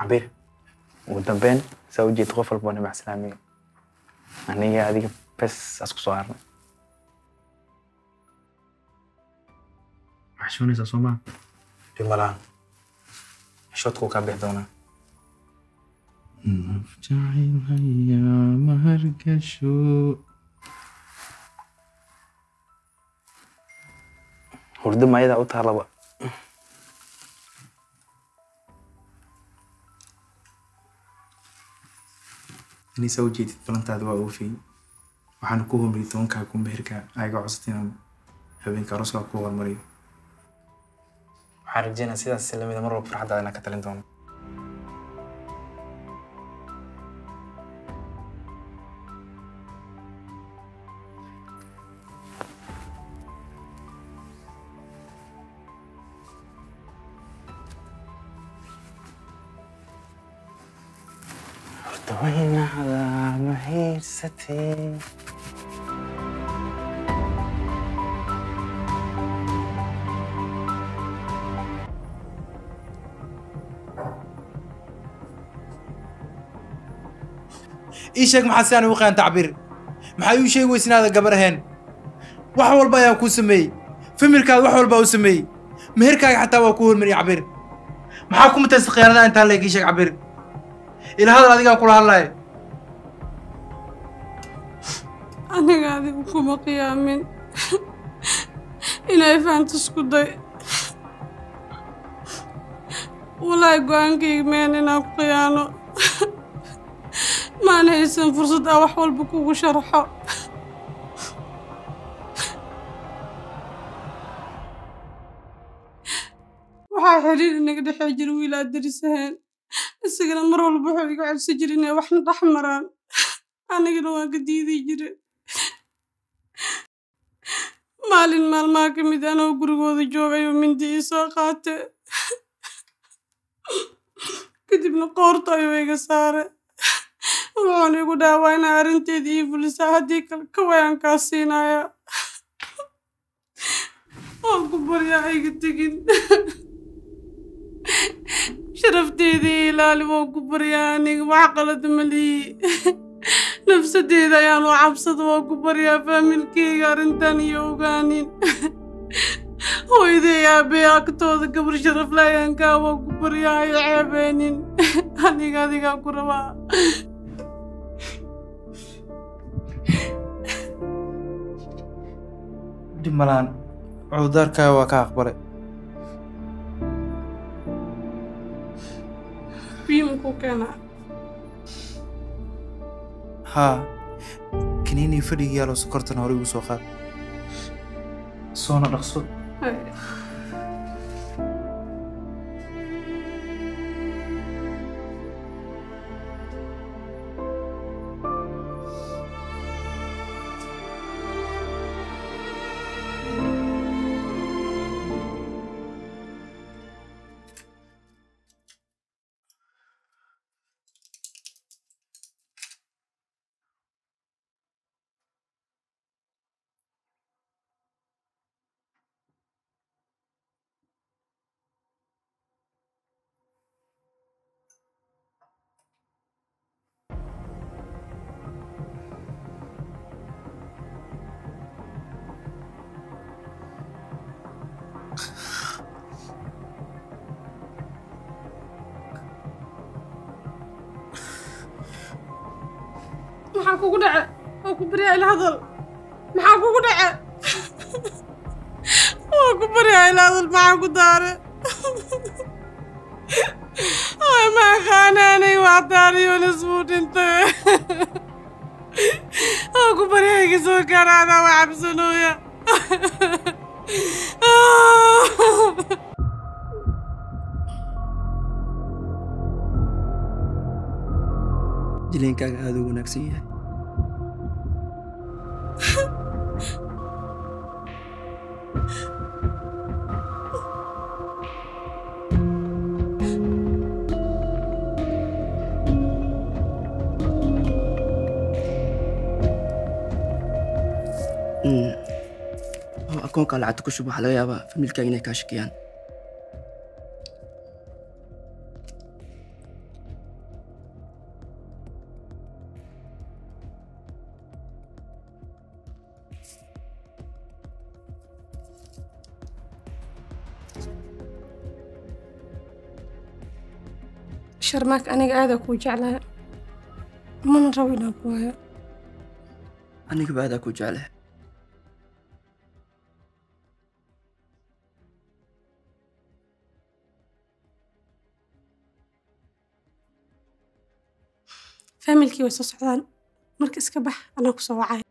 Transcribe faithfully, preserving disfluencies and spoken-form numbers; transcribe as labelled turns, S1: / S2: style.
S1: عبير ودبان زوجي تغفر بوني مع سلامي أنا هذيك بس أسكو صغارنا وحشوني ساسوما جمالان شوتكو كابيح دونا مفتعي هيا مهرقشو هرد ما يدا أوتها لبا إني سوي جيت بلانتا دوا أوفي وحنا كوهم ريتون كاكم بهركا أيقا عصتين هبين كاروسكا كوه المريض وحارجينا سيدا السلامي دا مرة بفرحة دا أنا كتلين دون ارتوينا على مهيستي
S2: إيشك محسن وقان تعبير محيو شيء ويسنا هذا قبرهن وحول بيا كون سمي في مركز وحول بيا سمي مهركا حتى وكون من يعبر محاكم تسقينا ذا أنت هلاك إيشك عبير إلى هذا الذي قال هلا
S3: أنا قاعدة بكم قيامين إلى فانت سكودي ولا يقولن كي من أنا قيانو ما نهيسن فرصة أو أحول بكو وشرحه waxaa xiriir inaga dhex jira wiilaa darisaheen isagana mar walba wuxuu iga codsi jiray inay waxna dhex maraan anigana waan ka diidi jiray maalin maalmaha ka mid anoo gurigooda joogayoo mindi ii soo qaate kadibna qoorta ayuu iga saare wuxuuna igu dhaawaa inaa arrinteedii ii fulisaa haddii kale ka wayaan kaa siinaya waan ku baryaa iga tegin شرفتيدي لا لي وقو برياني وعقلت ملي نفسديدي ayaan u cabsado waa ku baryaa faamilkeyga arrintan iyo ogaanin hooyaday aabbe agtooda gabar sharaf laayaan kaa waa ku baryaa ay ceebeenin aniga adigaa ku rabaa
S2: dib malaan cudurkaaga waa ka aqbalay
S3: بيمكو كنا
S2: ها كنيني فريق يالو سكرتنا هوري وسوخات صونا نقصد
S3: maxaa kugu dhaca oo ku baryaa ila hadal maxaa kugu dhaca oo ku baryaa ila hadal maxaa ku daare ay ma khaanani waa daariyo nisbuut inta oo ku baryaa iga soo gaarana waa cabsanooya
S4: jileenkaaga aad u wanaagsan yahay akoonka lacagta ku shub waxaa laga yaabaa familkaaga inay kaa shakiyaan
S3: sharmaak aniga aada kuu jeclaa mana rabo inaan ku waayo
S4: aniga baadaa ku jecleh
S3: familkii way soo socdaan marka iska bax anaa ku soo wacay